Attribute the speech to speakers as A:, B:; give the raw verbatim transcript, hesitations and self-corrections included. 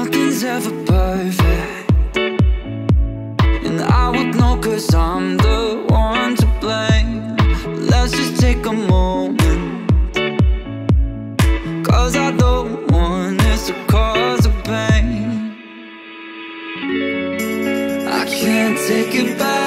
A: nothing's ever perfect, and I would know cause I'm the one to blame. Let's just take a moment, cause I don't want this to cause a pain. I can't take it back.